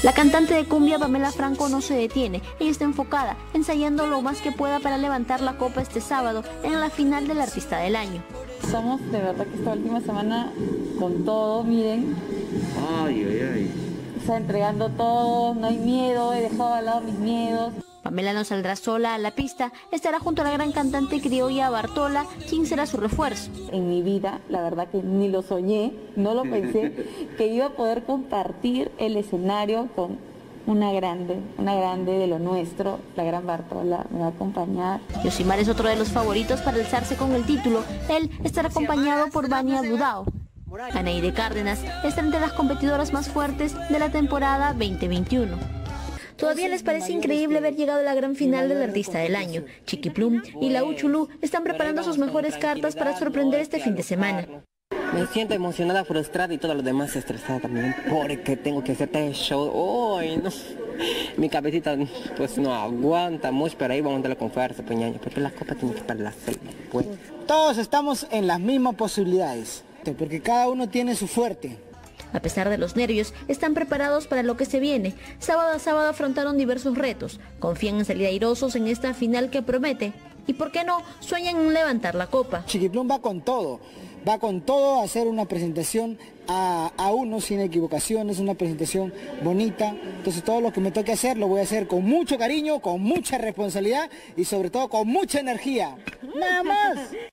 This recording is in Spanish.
La cantante de cumbia Pamela Franco no se detiene, ella está enfocada, ensayando lo más que pueda para levantar la copa este sábado en la final del Artista del Año. Estamos de verdad que esta última semana con todo, miren. Está entregando todo, no hay miedo, he dejado al lado mis miedos. Pamela no saldrá sola a la pista, estará junto a la gran cantante criolla Bartola, quien será su refuerzo. En mi vida, la verdad que ni lo soñé, no lo pensé, que iba a poder compartir el escenario con una grande de lo nuestro, la gran Bartola, me va a acompañar. Yosimar es otro de los favoritos para alzarse con el título, él estará acompañado por Vania Budao. Anaide Cárdenas está entre las competidoras más fuertes de la temporada 2021. Todavía les parece increíble haber llegado a la gran final del Artista del Año. Chiquiplum y la Uchulú están preparando sus mejores cartas para sorprender este fin de semana. Me siento emocionada, frustrada y todo lo demás estresada también porque tengo que hacer este show. ¡Ay, no! Mi cabecita pues no aguanta mucho, pero ahí vamos a darle con fuerza, peñaño, porque la copa tiene que estar en la selva, pues. Todos estamos en las mismas posibilidades, porque cada uno tiene su fuerte. A pesar de los nervios, están preparados para lo que se viene. Sábado a sábado afrontaron diversos retos. Confían en salir airosos en esta final que promete. Y por qué no, sueñan en levantar la copa. Chiquiplum va con todo a hacer una presentación a uno sin equivocaciones, una presentación bonita. Entonces todo lo que me toque hacer lo voy a hacer con mucho cariño, con mucha responsabilidad y sobre todo con mucha energía. ¡Nada más!